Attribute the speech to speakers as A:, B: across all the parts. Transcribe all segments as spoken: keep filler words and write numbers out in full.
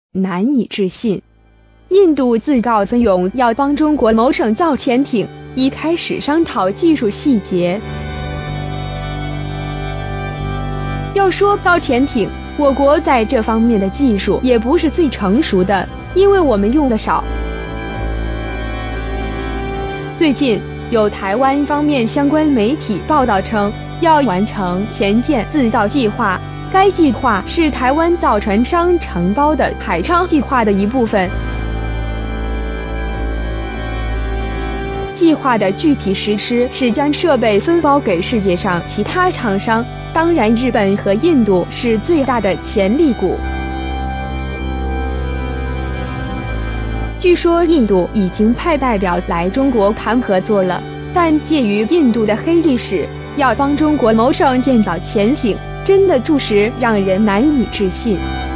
A: 难以置信。印度自告奋勇要帮中国某省造潜艇，一开始商讨技术细节。要说造潜艇，我国在这方面的技术也不是最成熟的，因为我们用的少。最近有台湾方面相关媒体报道称，要完成潜舰自造计划，该计划是台湾造船商承包的海昌计划的一部分。计划的具体实施是将设备分包给世界上其他厂商，当然日本和印度是最大的潜力股。据说印度已经派代表来中国谈合作了，但介于印度的黑历史，要帮中国某省建造潜艇，真的着实让人难以置信。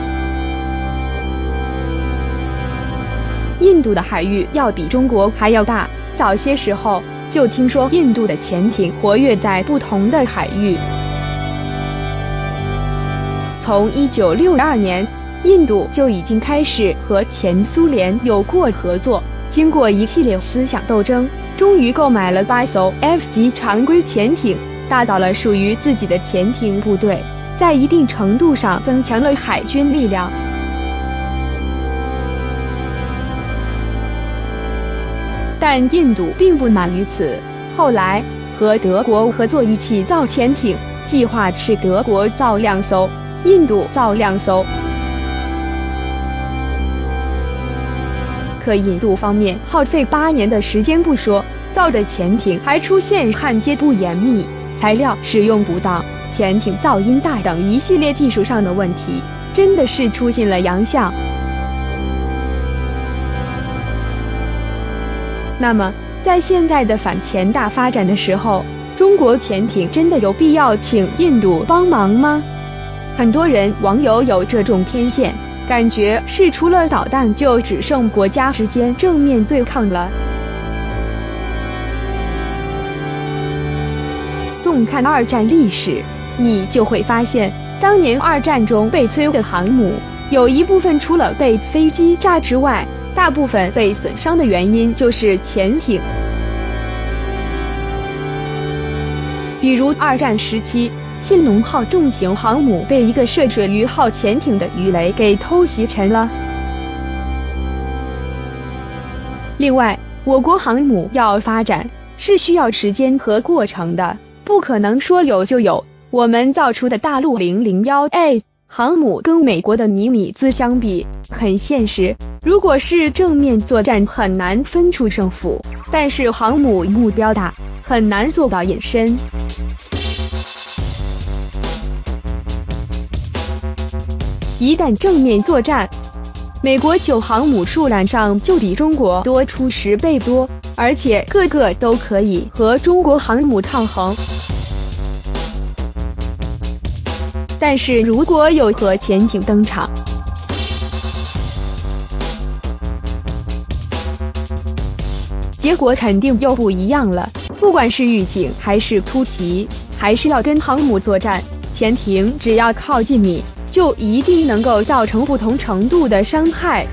A: 印度的海域要比中国还要大，早些时候就听说印度的潜艇活跃在不同的海域。从一九六二年，印度就已经开始和前苏联有过合作，经过一系列思想斗争，终于购买了八艘 F 级常规潜艇，打造了属于自己的潜艇部队，在一定程度上增强了海军力量。但印度并不满于此，后来和德国合作一起造潜艇，计划是德国造两艘，印度造两艘。可印度方面耗费八年的时间不说，造的潜艇还出现焊接不严密、材料使用不当、潜艇噪音大等一系列技术上的问题，真的是出尽了洋相。那么，在现在的反潜大发展的时候，中国潜艇真的有必要请印度帮忙吗？很多人网友有这种偏见，感觉是除了导弹就只剩国家之间正面对抗了。纵看二战历史，你就会发现，当年二战中被摧的航母，有一部分除了被飞机炸之外，大部分被损伤的原因就是潜艇。比如二战时期，信浓号重型航母被一个涉水鱼号潜艇的鱼雷给偷袭沉了。另外，我国航母要发展是需要时间和过程的，不可能说有就有。我们造出的大陆零零一 A 航母跟美国的尼米兹相比，很现实。如果是正面作战，很难分出胜负，但是航母目标大，很难做到隐身。一旦正面作战，美国九航母数量上就比中国多出十倍多，而且个个都可以和中国航母抗衡。但是如果有核潜艇登场，结果肯定又不一样了。不管是预警还是突袭，还是要跟航母作战，潜艇只要靠近你，就一定能够造成不同程度的伤害，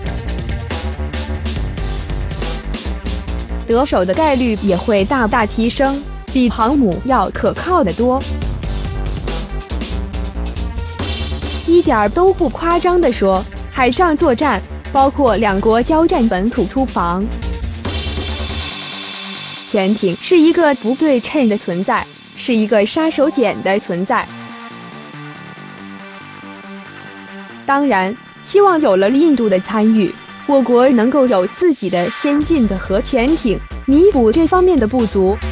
A: 得手的概率也会大大提升，比航母要可靠得多。一点儿都不夸张地说，海上作战包括两国交战、本土突防，潜艇是一个不对称的存在，是一个杀手锏的存在。当然，希望有了印度的参与，我国能够有自己的先进的核潜艇，弥补这方面的不足。